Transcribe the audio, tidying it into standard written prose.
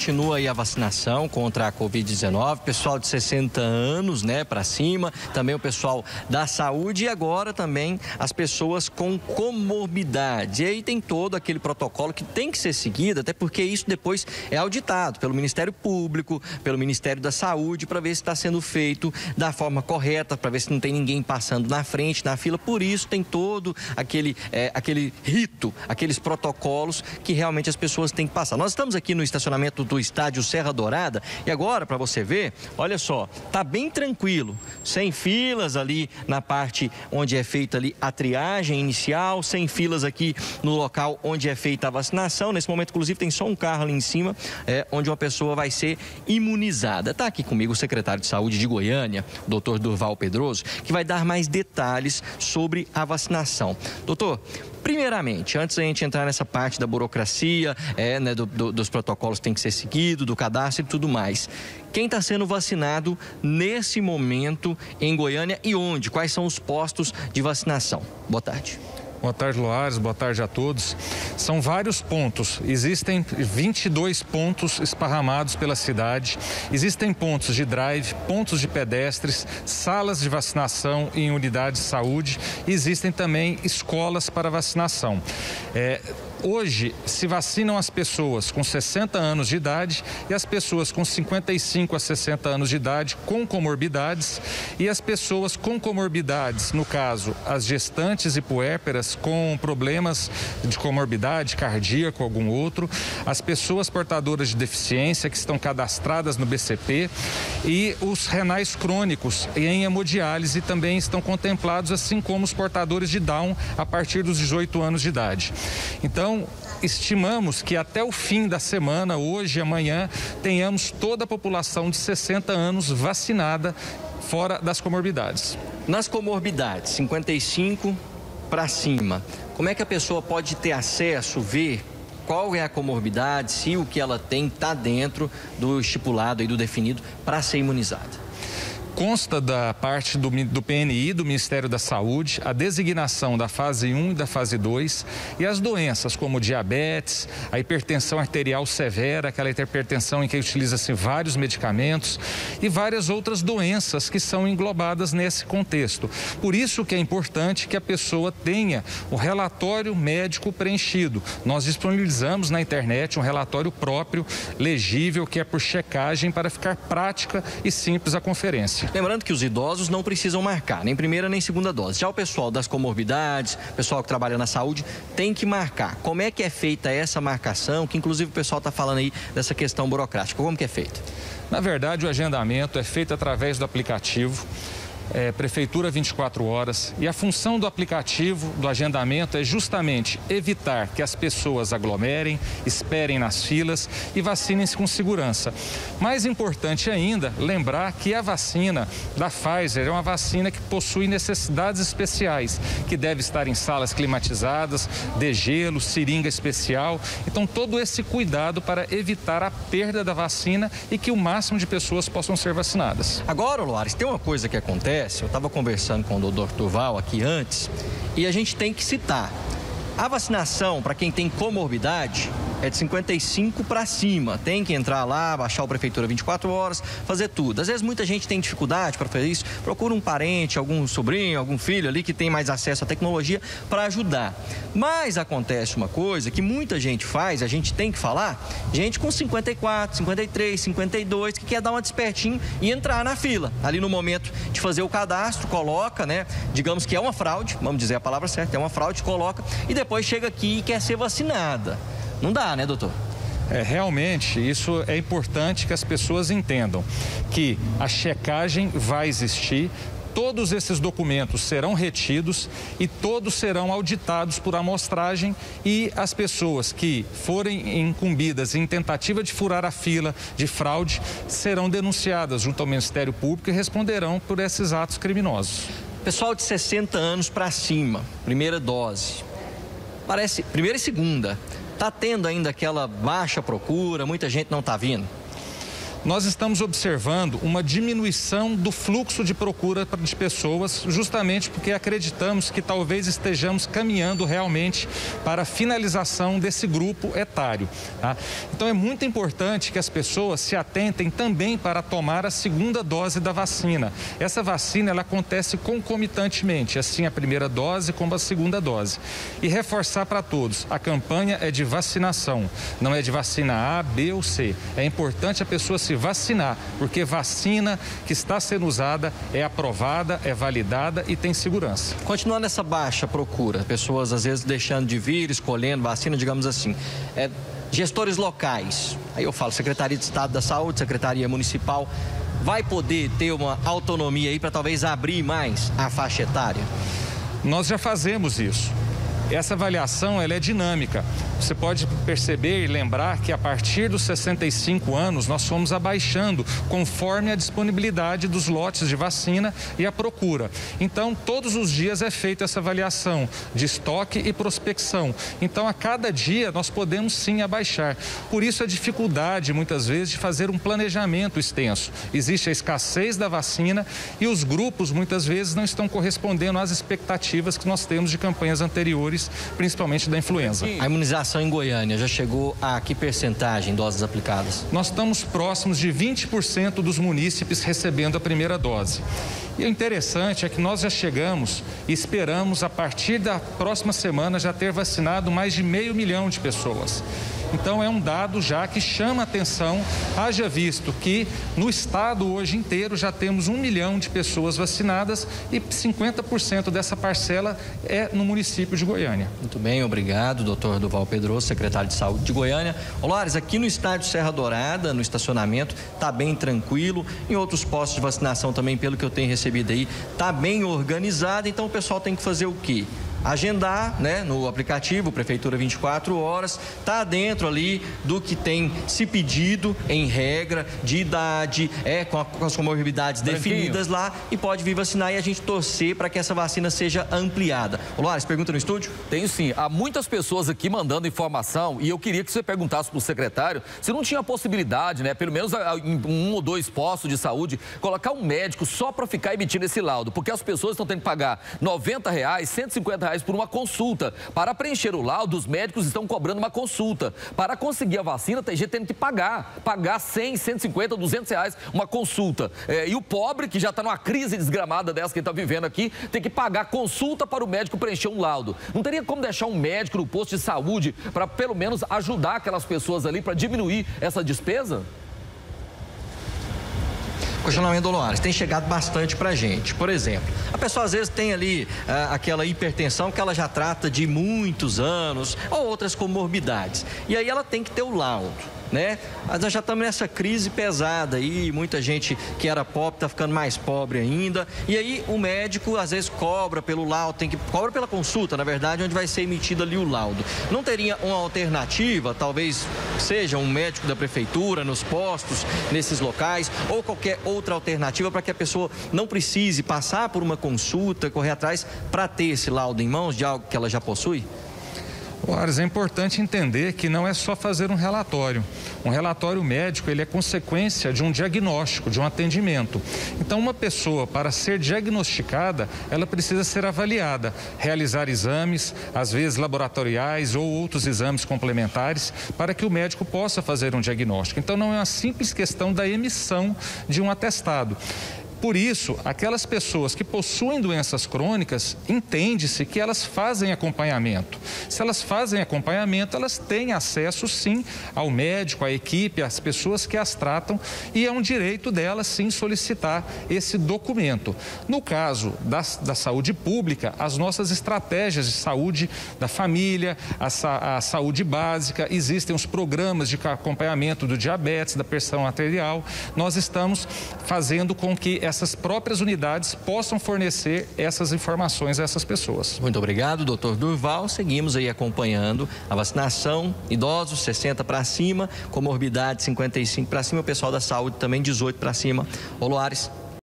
continua aí a vacinação contra a Covid-19, pessoal de 60 anos, né, para cima, também o pessoal da saúde e agora também as pessoas com comorbidade. E aí tem todo aquele protocolo que tem que ser seguido, até porque isso depois é auditado pelo Ministério Público, pelo Ministério da Saúde, para ver se está sendo feito da forma correta, para ver se não tem ninguém passando na frente, na fila. Por isso tem todo aquele rito, aqueles protocolos que realmente as pessoas têm que passar. Nós estamos aqui no estacionamento do estádio Serra Dourada e agora, para você ver, olha só, tá bem tranquilo, sem filas ali na parte onde é feita ali a triagem inicial, sem filas aqui no local onde é feita a vacinação. Nesse momento, inclusive, tem só um carro ali em cima, onde uma pessoa vai ser imunizada. Está aqui comigo o secretário de Saúde de Goiânia, o doutor Durval Pedroso, que vai dar mais detalhes sobre a vacinação. Doutor, primeiramente, antes da gente entrar nessa parte da burocracia, né, dos protocolos que tem que ser seguido, do cadastro e tudo mais, quem está sendo vacinado nesse momento em Goiânia e onde? Quais são os postos de vacinação? Boa tarde. Boa tarde, Loares. Boa tarde a todos. São vários pontos. Existem 22 pontos esparramados pela cidade. Existem pontos de drive, pontos de pedestres, salas de vacinação em unidades de saúde. E existem também escolas para vacinação. Hoje se vacinam as pessoas com 60 anos de idade e as pessoas com 55 a 60 anos de idade com comorbidades e as pessoas com comorbidades, no caso, as gestantes e puérperas com problemas de comorbidade cardíaco, algum outro, as pessoas portadoras de deficiência que estão cadastradas no BCP e os renais crônicos em hemodiálise também estão contemplados, assim como os portadores de Down a partir dos 18 anos de idade. Então, estimamos que até o fim da semana, hoje e amanhã, tenhamos toda a população de 60 anos vacinada fora das comorbidades. Nas comorbidades, 55 para cima, como é que a pessoa pode ter acesso, ver qual é a comorbidade, se o que ela tem está dentro do estipulado e do definido para ser imunizada? Consta da parte do PNI, do Ministério da Saúde, a designação da fase 1 e da fase 2 e as doenças como diabetes, a hipertensão arterial severa, aquela hipertensão em que utiliza-se vários medicamentos e várias outras doenças que são englobadas nesse contexto. Por isso que é importante que a pessoa tenha o relatório médico preenchido. Nós disponibilizamos na internet um relatório próprio, legível, que é por checagem para ficar prática e simples a conferência. Lembrando que os idosos não precisam marcar, nem primeira nem segunda dose. Já o pessoal das comorbidades, pessoal que trabalha na saúde, tem que marcar. Como é que é feita essa marcação? Que inclusive o pessoal está falando aí dessa questão burocrática. Como que é feito? Na verdade, o agendamento é feito através do aplicativo. Prefeitura 24 horas, e a função do aplicativo, do agendamento, é justamente evitar que as pessoas aglomerem, esperem nas filas e vacinem-se com segurança. Mais importante ainda, lembrar que a vacina da Pfizer é uma vacina que possui necessidades especiais, que deve estar em salas climatizadas, degelo, seringa especial. Então, todo esse cuidado para evitar a perda da vacina e que o máximo de pessoas possam ser vacinadas. Agora, Loares, tem uma coisa que acontece. Eu estava conversando com o doutor Durval aqui antes e a gente tem que citar. A vacinação para quem tem comorbidade é de 55 para cima. Tem que entrar lá, baixar o Prefeitura 24 horas, fazer tudo. Às vezes muita gente tem dificuldade para fazer isso, procura um parente, algum sobrinho, algum filho ali que tem mais acesso à tecnologia para ajudar. Mas acontece uma coisa que muita gente faz, a gente tem que falar, gente com 54, 53, 52, que quer dar uma despertinho e entrar na fila. Ali no momento de fazer o cadastro, coloca, né? Digamos que é uma fraude, vamos dizer a palavra certa, é uma fraude, coloca e depois chega aqui e quer ser vacinada. Não dá, né, doutor? Realmente, isso é importante que as pessoas entendam que a checagem vai existir, todos esses documentos serão retidos e todos serão auditados por amostragem e as pessoas que forem incumbidas em tentativa de furar a fila de fraude serão denunciadas junto ao Ministério Público e responderão por esses atos criminosos. Pessoal de 60 anos para cima, primeira dose, parece, primeira e segunda. Está tendo ainda aquela baixa procura, muita gente não está vindo? nós estamos observando uma diminuição do fluxo de procura de pessoas, justamente porque acreditamos que talvez estejamos caminhando realmente para a finalização desse grupo etário. Tá? Então é muito importante que as pessoas se atentem também para tomar a segunda dose da vacina. Essa vacina ela acontece concomitantemente, assim a primeira dose como a segunda dose. E reforçar para todos, a campanha é de vacinação, não é de vacina A, B ou C. É importante a pessoa se vacinar, porque vacina que está sendo usada é aprovada, é validada e tem segurança. Continuando essa baixa procura, pessoas às vezes deixando de vir, escolhendo vacina, digamos assim, gestores locais, aí eu falo Secretaria de Estado da Saúde, Secretaria Municipal, vai poder ter uma autonomia aí para talvez abrir mais a faixa etária? Nós já fazemos isso. Essa avaliação ela é dinâmica. Você pode perceber e lembrar que a partir dos 65 anos nós fomos abaixando conforme a disponibilidade dos lotes de vacina e a procura. Então, todos os dias é feita essa avaliação de estoque e prospecção. Então, a cada dia nós podemos sim abaixar. Por isso a dificuldade muitas vezes de fazer um planejamento extenso. Existe a escassez da vacina e os grupos muitas vezes não estão correspondendo às expectativas que nós temos de campanhas anteriores, principalmente da influenza. A imunização em Goiânia já chegou a que percentagem de doses aplicadas? Nós estamos próximos de 20% dos munícipes recebendo a primeira dose. E o interessante é que nós já chegamos e esperamos a partir da próxima semana já ter vacinado mais de 500 mil de pessoas. Então é um dado já que chama a atenção, haja visto que no estado hoje inteiro já temos 1 milhão de pessoas vacinadas e 50% dessa parcela é no município de Goiânia. Muito bem, obrigado, doutor Durval Pedroso, secretário de Saúde de Goiânia. Olares, aqui no estádio Serra Dourada, no estacionamento, está bem tranquilo. Em outros postos de vacinação também, pelo que eu tenho recebido aí, está bem organizado. Então o pessoal tem que fazer o quê? Agendar, né, no aplicativo Prefeitura 24 horas, tá dentro ali do que tem se pedido em regra de idade, com as comorbidades definidas lá e pode vir vacinar e a gente torcer para que essa vacina seja ampliada. Olares, pergunta no estúdio? Tenho sim. Há muitas pessoas aqui mandando informação e eu queria que você perguntasse para o secretário se não tinha possibilidade, né, pelo menos em 1 ou 2 postos de saúde, colocar um médico só para ficar emitindo esse laudo, porque as pessoas estão tendo que pagar R$90, R$150 por uma consulta. Para preencher o laudo, os médicos estão cobrando uma consulta. Para conseguir a vacina, tem gente tendo que pagar 100, 150, R$200 uma consulta. E o pobre, que já está numa crise desgramada dessa que ele está vivendo aqui, tem que pagar consulta para o médico preencher um laudo. Não teria como deixar um médico no posto de saúde para pelo menos ajudar aquelas pessoas ali para diminuir essa despesa? Questionamento do Olares, tem chegado bastante pra gente. Por exemplo, a pessoa às vezes tem ali aquela hipertensão que ela já trata de muitos anos ou outras comorbidades. E aí ela tem que ter o laudo, né? Mas nós já estamos nessa crise pesada aí, muita gente que era pobre está ficando mais pobre ainda. E aí o médico às vezes cobra pelo laudo, cobra pela consulta, na verdade, onde vai ser emitido ali o laudo. Não teria uma alternativa, talvez seja um médico da prefeitura nos postos, nesses locais, ou qualquer outra alternativa para que a pessoa não precise passar por uma consulta, correr atrás para ter esse laudo em mãos de algo que ela já possui? Olares, é importante entender que não é só fazer um relatório. Um relatório médico, ele é consequência de um diagnóstico, de um atendimento. Então, uma pessoa, para ser diagnosticada, ela precisa ser avaliada, realizar exames, às vezes laboratoriais ou outros exames complementares, para que o médico possa fazer um diagnóstico. Então, não é uma simples questão da emissão de um atestado. Por isso, aquelas pessoas que possuem doenças crônicas, entende-se que elas fazem acompanhamento. Se elas fazem acompanhamento, elas têm acesso, sim, ao médico, à equipe, às pessoas que as tratam e é um direito delas, sim, solicitar esse documento. No caso da saúde pública, as nossas estratégias de saúde da família, a saúde básica, existem os programas de acompanhamento do diabetes, da pressão arterial. Nós estamos fazendo com que essas próprias unidades possam fornecer essas informações a essas pessoas. Muito obrigado, doutor Durval. Seguimos aí acompanhando a vacinação, idosos 60 para cima, comorbidade 55 para cima, o pessoal da saúde também 18 para cima. Olares.